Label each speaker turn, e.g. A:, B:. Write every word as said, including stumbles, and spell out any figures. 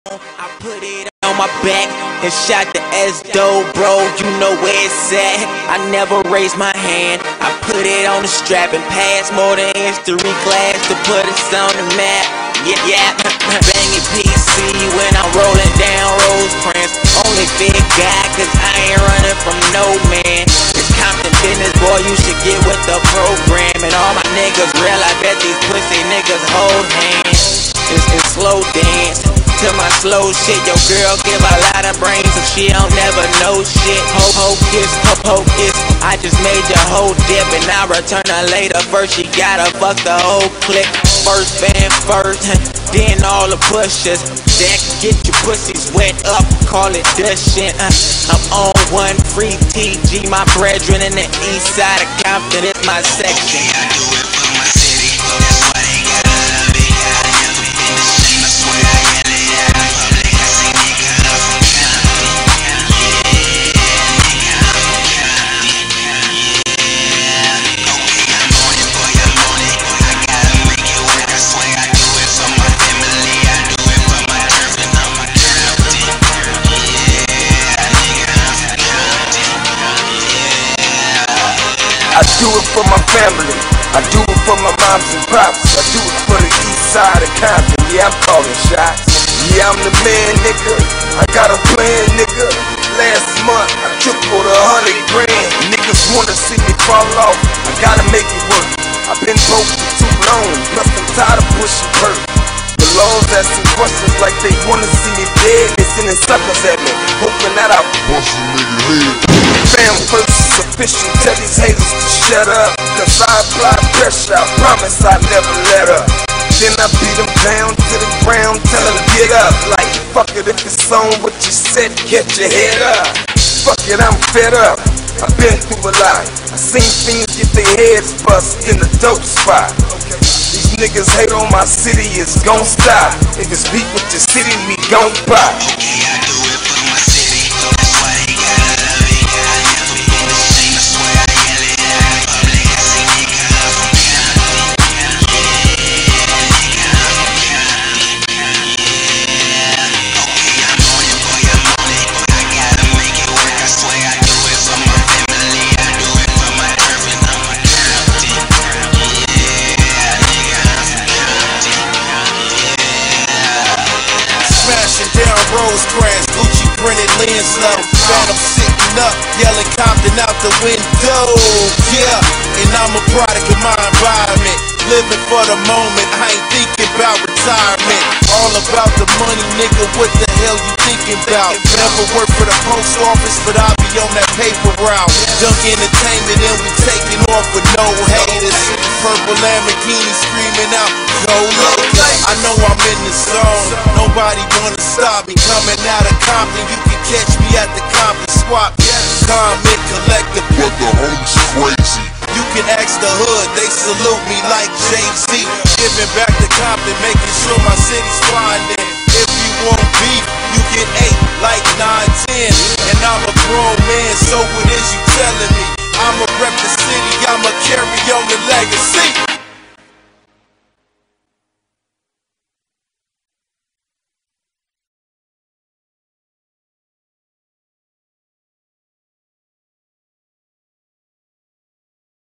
A: I put it on my back and shot the S-Doe, bro, you know where it's at. I never raised my hand, I put it on the strap and passed more than history class to put us on the map. Yeah, yeah, banging P C when I'm rolling down Rosecrans. Only big guy, cause I ain't running from no man. It's Compton business, boy, you should get with the program. And all my niggas real, I bet these pussy niggas hold hands. It's, it's slow dance to my slow shit. Your girl give a lot of brains so she don't never know shit. Ho hocus, ho hocus, I just made your whole dip and I return her later. First she gotta fuck the whole clique. First band first, then all the pushers that can get your pussies wet up, call it dishing. uh, I'm on one free T G, my brethren in the east side of Compton, it's my section. I do it for my city, that's why they gotta love it. I never been ashamed, I swear I yell it out in public. I say nigga, I'm from Compton. Yeah, nigga, I'm from Compton. Yeah, okay, I'm on it, boy, I'm on it. I gotta make it work, I swear I do it for my family. I do it for my turf and I'm a Compton. Yeah, nigga, I'm from Compton. Yeah.
B: I do it for my family, I do it for my moms and pops, I do it for the east side of Compton. Yeah, I'm calling shots. Yeah, I'm the man, nigga. I got a plan, nigga. Last month I tripled a hundred grand. Niggas wanna see me fall off, I gotta make it work. I've been broke for too long, plus I'm tired of pushing hurt. The laws asking questions like they wanna see me dead. They sending suckers at me, hoping that I bust a nigga head. Fam first is official, tell these haters to shut up, cause I apply pressure, I promise I never let up. Then I beat them down to the ground, tell them get up. Like fuck it, if it's on what you said, get your head up. Fuck it, I'm fed up, I've been through a lot. I seen fiends get their heads bust in the dope spot. These niggas hate on my city, it's gon' stop. If it's beat with your city, we gon' pop.
A: Okay, I do it for my city, that's why they gotta love it. I never been ashamed, I swear I yell it out in public. I say nigga, I'm from Compton. Yeah, nigga, I'm from Compton. Yeah, okay, I'm on it, boy, I'm on it. I gotta make it work, I swear I do it for my family. I do it for my turf and I'm a Compton. Yeah, nigga, I'm from Compton. Yeah.
C: Smashing down Rosecrans, Gucci printed lens level. Phantom sitting up, yelling Compton out the window. Yeah, and I'm a product of my environment. Living for the moment, I ain't thinking about retirement. All about the money, nigga, what the hell you thinking about? Never worked for the post office, but I'll be on that paper route. Dunk Entertainment and we taking off with no haters. Purple Lamborghini screaming out, go Lakers. I know I'm in the zone, nobody wanna stop me. Coming out of Compton, you can catch me at the Compton Swap. Comment, collector,
B: But the homies crazy.
C: you can ask the hood, they salute me like Jay-Z. Giving back to Compton, making sure my city's grinding. If you want beef, you get eight like nine ten. And I'm a grown man, so what is you telling me? I'ma rep the city, I'ma carry on the legacy.